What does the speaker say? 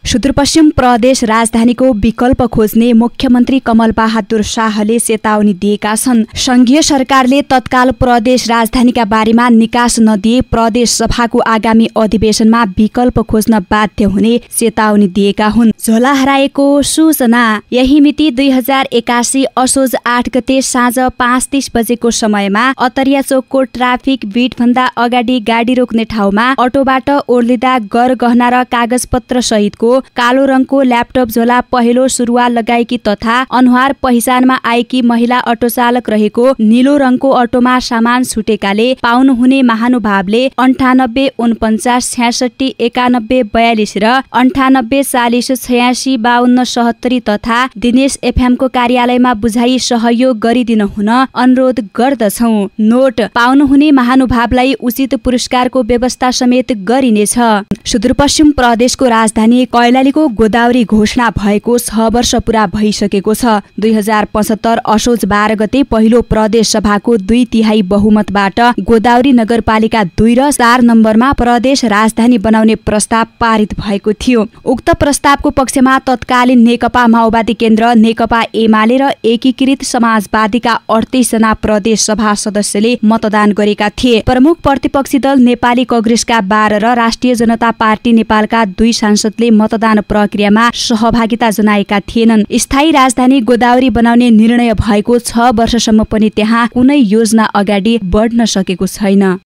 सुदूरपश्चिम प्रदेश राजधानीको विकल्प खोज्ने मुख्यमन्त्री कमल बहादुर शाहले चेतावनी दिएका छन्। संघीय सरकारले तत्काल प्रदेश राजधानीका बारेमा निकास नदिए प्रदेश सभाको आगामी अधिवेशनमा विकल्प खोज्न बाध्य हुने चेतावनी दिएका हुन्। झोला हराएको सूचना। यही मिति 2081 असोज 8 गते साँझ 5:30 बजेको समयमा अतरिया चोकको ट्राफिक बीटभन्दा अगाडि गाडी रोक्ने ठाउँमा अटोबाट ओर्लिँदा गरगहना र कागजपत्र सहितको कालो रङको ल्यापटप झोला पहिलो सुरुवाल लगाएकी तथा अनुहार पहिचानमा आएकी महिला अटो चालक रहेको नीलो रङको अटोमा सामान छुटेकाले पाउनुहुने महानुभावले 98 49 66 91 42 र 98 40 86 52 77 तथा दिनेश एफएमको कार्यालयमा बुझाइ सहयोग गरिदिन हुन अनुरोध गर्दछौ। नोट: पाउनुहुने महानुभावलाई उचित पुरस्कारको व्यवस्था समेत गरिनेछ। सुदूरपश्चिम प्रदेशको राजधानी कैलालीको गोदावरी घोषणा भएको 6 वर्ष पूरा भइसकेको छ। 2075 असोज 12 गते पहिलो प्रदेश सभाको 2/3 बहुमतबाट गोदावरी नगरपालिका 2 र 4 नम्बरमा प्रदेश राजधानी बनाउने प्रस्ताव पारित भएको थियो। उक्त प्रस्तावको पक्षमा तत्कालीन नेकपा माओवादी केन्द्र, नेकपा एमाले र एकीकृत समाजवादीका 38 जना प्रदेश सभा सदस्यले मतदान गरेका थिए। प्रमुख प्रतिपक्षी दल नेपाली कांग्रेसका 12 र राष्ट्रिय जनता पार्टी नेपालका 2 सांसदले मतदान प्रक्रियामा सहभागिता जनाएका थिएनन्। स्थायी राजधानी गोदावरी बनाउने निर्णय भएको 6 वर्षसम्म पनि त्यहाँ कुनै योजना अगाडि बढ्न सकेको छैन।